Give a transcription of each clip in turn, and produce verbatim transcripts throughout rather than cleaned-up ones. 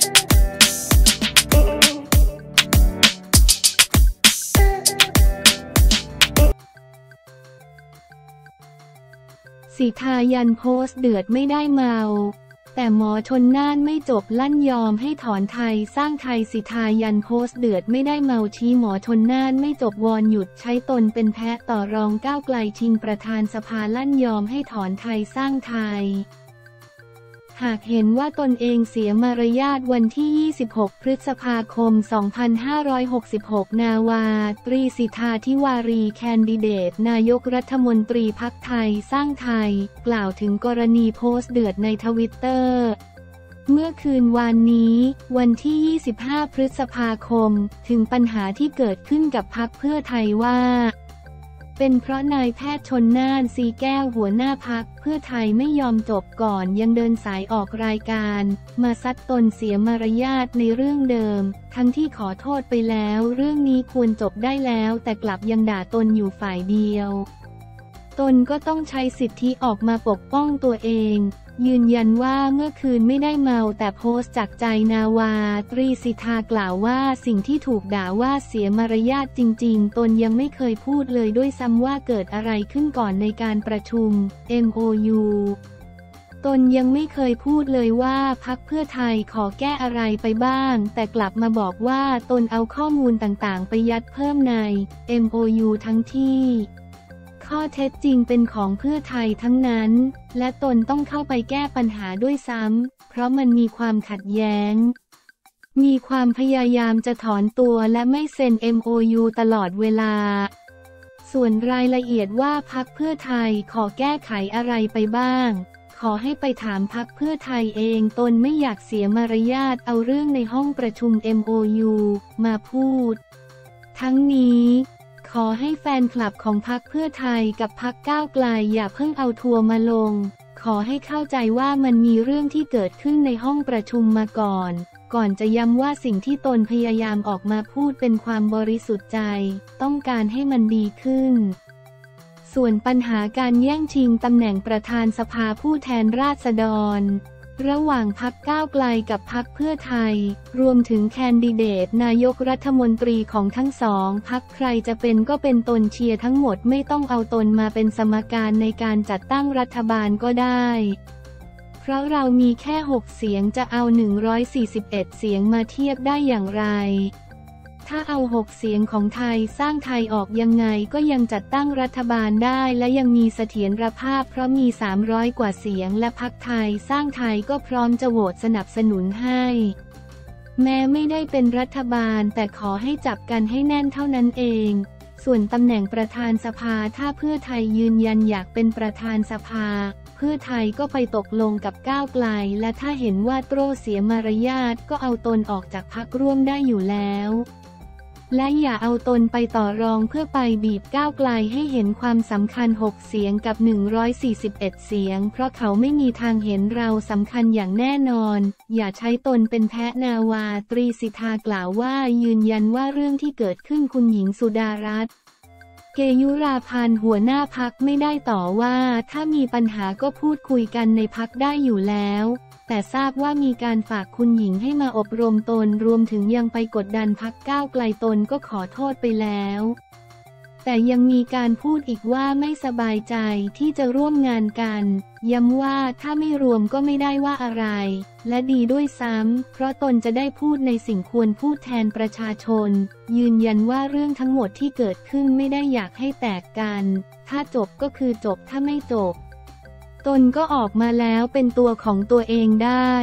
สิทายันโพสต์เดือดไม่ได้เมาแต่หมอชนน่านไม่จบลั่นยอมให้ถอนไทยสร้างไทยสิทายันโพสต์เดือดไม่ได้เมาชี้หมอชนน่านไม่จบวอนหยุดใช้ตนเป็นแพะต่อรองก้าวไกลชิงประธานสภาลั่นยอมให้ถอนไทยสร้างไทยหากเห็นว่าตนเองเสียมารยาทวันที่ยี่สิบหกพฤษภาคมสองพันห้าร้อยหกสิบหกนาวาตรีสิทธาธิวารีแคนดิเดตนายกรัฐมนตรีพรรคไทยสร้างไทยกล่าวถึงกรณีโพสต์เดือดในทวิตเตอร์เมื่อคืนวานนี้วันที่ยี่สิบห้าพฤษภาคมถึงปัญหาที่เกิดขึ้นกับพรรคเพื่อไทยว่าเป็นเพราะนายแพทย์ชนน่านสีแก้วหัวหน้าพรรคเพื่อไทยไม่ยอมจบก่อนยังเดินสายออกรายการมาซัดตนเสียมารยาทในเรื่องเดิมทั้งที่ขอโทษไปแล้วเรื่องนี้ควรจบได้แล้วแต่กลับยังด่าตนอยู่ฝ่ายเดียวตนก็ต้องใช้สิทธิออกมาปกป้องตัวเองยืนยันว่าเมื่อคืนไม่ได้เมาแต่โพสต์จากใจนาวาตรีสิทธากล่าวว่าสิ่งที่ถูกด่าว่าเสียมารยาทจริงๆตนยังไม่เคยพูดเลยด้วยซ้ำว่าเกิดอะไรขึ้นก่อนในการประชุม เอ็ม โอ ยู ตนยังไม่เคยพูดเลยว่าพรรคเพื่อไทยขอแก้อะไรไปบ้างแต่กลับมาบอกว่าตนเอาข้อมูลต่างๆไปยัดเพิ่มใน เอ็ม โอ ยู ทั้งที่ข้อเท็จจริงเป็นของเพื่อไทยทั้งนั้นและตนต้องเข้าไปแก้ปัญหาด้วยซ้ำเพราะมันมีความขัดแย้งมีความพยายามจะถอนตัวและไม่เซ็น เอ็ม โอ ยู ตลอดเวลาส่วนรายละเอียดว่าพรรคเพื่อไทยขอแก้ไขอะไรไปบ้างขอให้ไปถามพรรคเพื่อไทยเองตนไม่อยากเสียมารยาทเอาเรื่องในห้องประชุม เอ็ม โอ ยู มาพูดทั้งนี้ขอให้แฟนคลับของพรรคเพื่อไทยกับพรรคก้าวไกลอย่าเพิ่งเอาทัวร์มาลงขอให้เข้าใจว่ามันมีเรื่องที่เกิดขึ้นในห้องประชุมมาก่อนก่อนจะย้ำว่าสิ่งที่ตนพยายามออกมาพูดเป็นความบริสุทธิ์ใจต้องการให้มันดีขึ้นส่วนปัญหาการแย่งชิงตำแหน่งประธานสภาผู้แทนราษฎรระหว่างพรรคก้าวไกลกับพรรคเพื่อไทยรวมถึงแคนดิเดตนายกรัฐมนตรีของทั้งสองพรรคใครจะเป็นก็เป็นตนเชียร์ทั้งหมดไม่ต้องเอาตนมาเป็นสมการในการจัดตั้งรัฐบาลก็ได้เพราะเรามีแค่หกเสียงจะเอาหนึ่งร้อยสี่สิบเอ็ดเสียงมาเทียบได้อย่างไรถ้าเอาหกเสียงของไทยสร้างไทยออกยังไงก็ยังจัดตั้งรัฐบาลได้และยังมีเสถียรภาพเพราะมีสามร้อยกว่าเสียงและพรรคไทยสร้างไทยก็พร้อมจะโหวตสนับสนุนให้แม้ไม่ได้เป็นรัฐบาลแต่ขอให้จับกันให้แน่นเท่านั้นเองส่วนตำแหน่งประธานสภาถ้าเพื่อไทยยืนยันอยากเป็นประธานสภาเพื่อไทยก็ไปตกลงกับก้าวไกลและถ้าเห็นว่าโตรเสียมารยาทก็เอาตนออกจากพรรคร่วมได้อยู่แล้วและอย่าเอาตนไปต่อรองเพื่อไปบีบก้าวไกลให้เห็นความสำคัญหกเสียงกับหนึ่งร้อยสี่สิบเอ็ดเสียงเพราะเขาไม่มีทางเห็นเราสำคัญอย่างแน่นอนอย่าใช้ตนเป็นแพะนาวาตรีสิทธากล่าวว่ายืนยันว่าเรื่องที่เกิดขึ้นคุณหญิงสุดารัตน์เกยุราพันธ์หัวหน้าพรรคไม่ได้ต่อว่าถ้ามีปัญหาก็พูดคุยกันในพรรคได้อยู่แล้วแต่ทราบว่ามีการฝากคุณหญิงให้มาอบรมตนรวมถึงยังไปกดดันพรรคก้าวไกลตนก็ขอโทษไปแล้วแต่ยังมีการพูดอีกว่าไม่สบายใจที่จะร่วมงานกันย้ำว่าถ้าไม่รวมก็ไม่ได้ว่าอะไรและดีด้วยซ้ำเพราะตนจะได้พูดในสิ่งควรพูดแทนประชาชนยืนยันว่าเรื่องทั้งหมดที่เกิดขึ้นไม่ได้อยากให้แตกกันถ้าจบก็คือจบถ้าไม่จบตนก็ออกมาแล้วเป็นตัวของตัวเองได้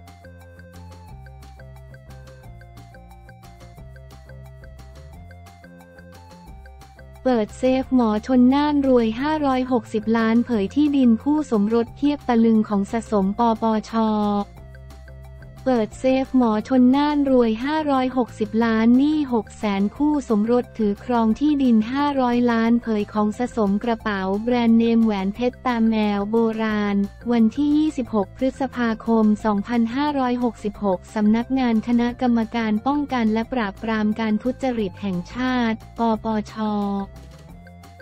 เปิดเซฟหมอชนน่านรวยห้าร้อยหกสิบล้านเผยที่ดินคู่สมรสเทียบตะลึงของสะสมปปช.เปิดเซฟหมอชนน่านรวยห้าร้อยหกสิบล้านหนี้หกแสนคู่สมรสถือครองที่ดินห้าร้อยล้านเผยของสะสมกระเป๋าแบรนด์เนมแหวนเพชรตามแมวโบราณวันที่ยี่สิบหกพฤษภาคมสองพันห้าร้อยหกสิบหกสำนักงานคณะกรรมการป้องกันและปราบปรามการทุจริตแห่งชาติปปช.เ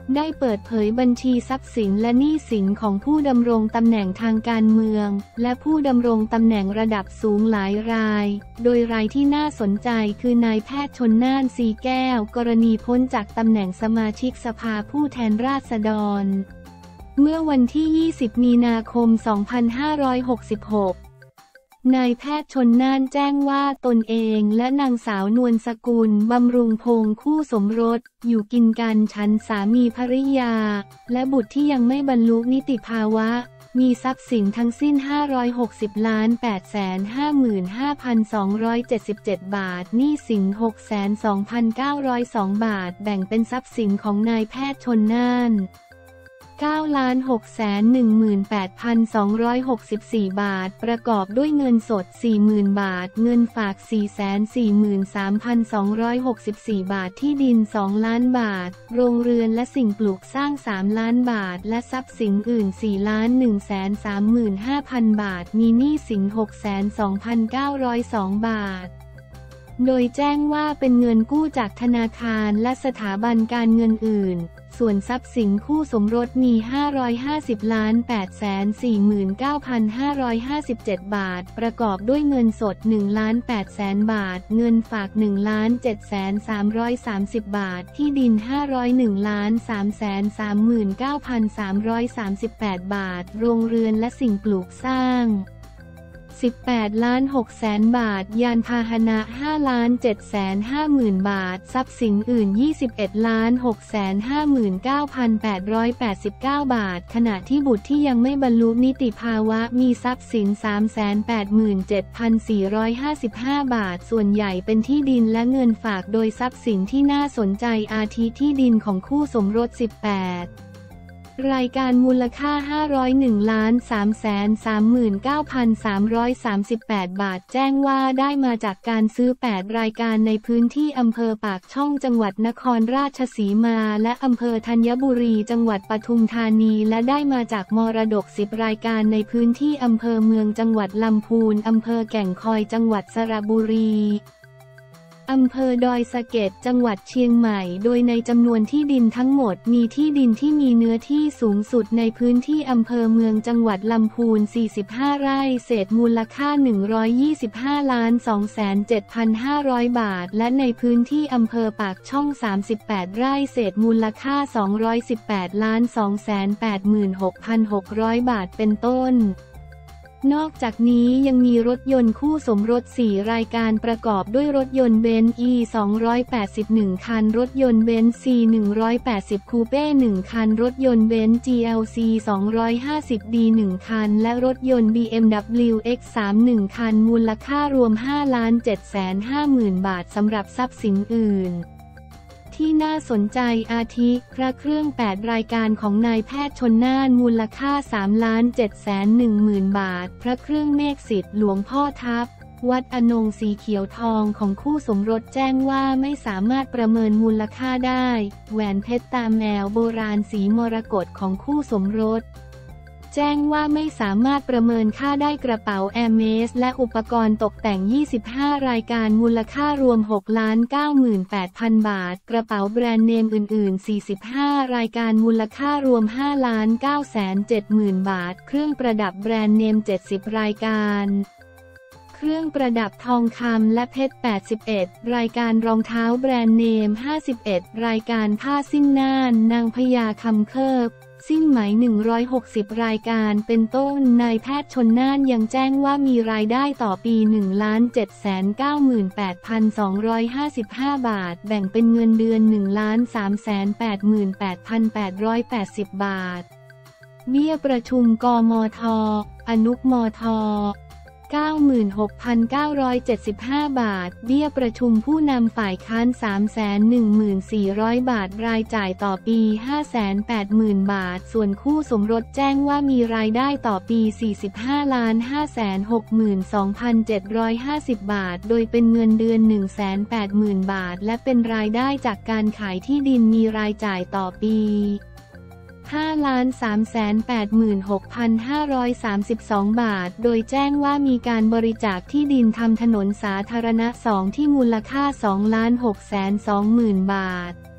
ได้เปิดเผยบัญชีทรัพย์สินและหนี้สินของผู้ดำรงตำแหน่งทางการเมืองและผู้ดำรงตำแหน่งระดับสูงหลายรายโดยรายที่น่าสนใจคือนายแพทย์ชลน่าน สีแก้วกรณีพ้นจากตำแหน่งสมาชิกสภาผู้แทนราษฎรเมื่อวันที่ ยี่สิบ มีนาคม สองพันห้าร้อยหกสิบหกนายแพทย์ชลน่านแจ้งว่าตนเองและนางสาวนวลสกุลบำรุงพงษ์คู่สมรสอยู่กินกันฉันสามีภริยาและบุตรที่ยังไม่บรรลุนิติภาวะมีทรัพย์สินทั้งสิ้นห้าร้อยหกสิบล้าน แปดแสนห้าหมื่นห้าพันสองร้อยเจ็ดสิบเจ็ด บาทหนี้สิน หกแสนสองพันเก้าร้อยสอง บาทแบ่งเป็นทรัพย์สินของนายแพทย์ชลน่านเก้าล้านหกแสนหนึ่งหมื่นแปดพันสองร้อยหกสิบสี่ บาทประกอบด้วยเงินสด สี่หมื่น บาทเงินฝาก สี่แสนสี่หมื่นสามพันสองร้อยหกสิบสี่ บาทที่ดิน สองล้านบาทโรงเรือนและสิ่งปลูกสร้าง สามล้านบาทและทรัพย์สินอื่น สี่ล้านหนึ่งแสนสามหมื่นห้าพัน บาทมีหนี้สิน หกแสนสองพันเก้าร้อยสอง บาทโดยแจ้งว่าเป็นเงินกู้จากธนาคารและสถาบันการเงินอื่นส่วนทรัพย์สินคู่สมรสมีห้าร้อยห้าสิบล้านแปดแสนสี่หมื่นเก้าพันห้าร้อยห้าสิบเจ็ด บาทประกอบด้วยเงินสด หนึ่งล้านแปดแสน บาทเงินฝาก หนึ่งล้านเจ็ดแสนสามร้อยสามสิบ บาทที่ดิน ห้าร้อยเอ็ดล้านสามแสนสามหมื่นเก้าพันสามร้อยสามสิบแปด บาทโรงเรือนและสิ่งปลูกสร้างสิบแปดล้านหกแสน บาทยานพาหนะ ห้าล้านเจ็ดแสนห้าหมื่น บาททรัพย์สินอื่น ยี่สิบเอ็ดล้านหกแสนห้าหมื่นเก้าพันแปดร้อยแปดสิบเก้า บาทขณะที่บุตรที่ยังไม่บรรลุนิติภาวะมีทรัพย์สิน สามแสนแปดหมื่นเจ็ดพันสี่ร้อยห้าสิบห้า บาทส่วนใหญ่เป็นที่ดินและเงินฝากโดยทรัพย์สินที่น่าสนใจอาทิที่ดินของคู่สมรส สิบแปดรายการมูลค่า ห้าร้อยเอ็ดล้านสามแสนสามหมื่นเก้าพันสามร้อยสามสิบแปด บาทแจ้งว่าได้มาจากการซื้อแปดรายการในพื้นที่อำเภอปากช่องจังหวัดนครราชสีมาและอำเภอธัญบุรีจังหวัดปทุมธานีและได้มาจากมรดกสิบรายการในพื้นที่อำเภอเมืองจังหวัดลำพูนอำเภอแก่งคอยจังหวัดสระบุรีอำเภอดอยสะเก็ดจังหวัดเชียงใหม่โดยในจำนวนที่ดินทั้งหมดมีที่ดินที่มีเนื้อที่สูงสุดในพื้นที่อำเภอเมืองจังหวัดลำพูนสี่สิบห้าไร่เศษมูลค่าหนึ่งร้อยยี่สิบห้าล้านสองแสนเจ็ดพันห้าร้อยบาทและในพื้นที่อำเภอปากช่องสามสิบแปดไร่เศษมูลค่าสองร้อยสิบแปดล้านสองแสนแปดหมื่นหกพันหกร้อยบาทเป็นต้นนอกจากนี้ยังมีรถยนต์คู่สมรสสี่รายการประกอบด้วยรถยนต์เบนซ์ อี สองร้อยแปดสิบเอ็ด คันรถยนต์เบนซ์ ซี หนึ่งร้อยแปดสิบ คูเป้หนึ่งคันรถยนต์เบนซ์ จี แอล ซี สองร้อยห้าสิบ ดี หนึ่งคันและรถยนต์ บี เอ็ม ดับเบิลยู เอ็กซ์ สามสิบเอ็ด คันมูลค่ารวม ห้าล้านเจ็ดแสนห้าหมื่น บาทสำหรับทรัพย์สินอื่นที่น่าสนใจอาทิพระเครื่องแปดรายการของนายแพทย์ชลน่านมูลค่า สามล้านเจ็ดแสนหนึ่งหมื่น บาทพระเครื่องเมฆสิทธิ์หลวงพ่อทับวัดอนงสีเขียวทองของคู่สมรสแจ้งว่าไม่สามารถประเมินมูลค่าได้แหวนเพชรตาแมวโบราณสีมรกตของคู่สมรสแจ้งว่าไม่สามารถประเมินค่าได้กระเป๋าแอร์เมสและอุปกรณ์ตกแต่งยี่สิบห้ารายการมูลค่ารวม หกล้านเก้าหมื่นแปดพัน บาทกระเป๋าแบรนด์เนมอื่นๆสี่สิบห้ารายการมูลค่ารวม ห้าล้านเก้าแสนเจ็ดหมื่น บาทเครื่องประดับแบรนด์เนมเจ็ดสิบรายการเครื่องประดับทองคำและเพชรแปดสิบเอ็ดรายการรองเท้าแบรนด์เนมห้าสิบเอ็ดรายการผ้าสิ้นน่านนางพญาคำเคิบสิ้นไหมหนึ่งร้อยหกสิบรายการเป็นต้นนายแพทย์ชลน่านยังแจ้งว่ามีรายได้ต่อปี หนึ่งล้านเจ็ดแสนเก้าหมื่นแปดพันสองร้อยห้าสิบห้า บาทแบ่งเป็นเงินเดือน หนึ่งล้านสามแสนแปดหมื่นแปดพันแปดร้อยแปดสิบ บาทเบี้ยประชุมกมท.อนุมท.เก้าหมื่นหกพันเก้าร้อยเจ็ดสิบห้า บาทเบี้ยประชุมผู้นำฝ่ายค้าน สามแสนหนึ่งหมื่นสี่ร้อย บาทรายจ่ายต่อปี ห้าแสนแปดหมื่น บาทส่วนคู่สมรสแจ้งว่ามีรายได้ต่อปี สี่สิบห้าล้านห้าแสนหกหมื่นสองพันเจ็ดร้อยห้าสิบ บาทโดยเป็นเงินเดือน หนึ่งแสนแปดหมื่น บาทและเป็นรายได้จากการขายที่ดินมีรายจ่ายต่อปีห้าล้านสามแสนแปดหมื่นหกพันห้าร้อยสามสิบสอง บาทโดยแจ้งว่ามีการบริจาคที่ดินทำถนนสาธารณะสองที่มูลค่า สองล้านหกแสนสองหมื่น บาท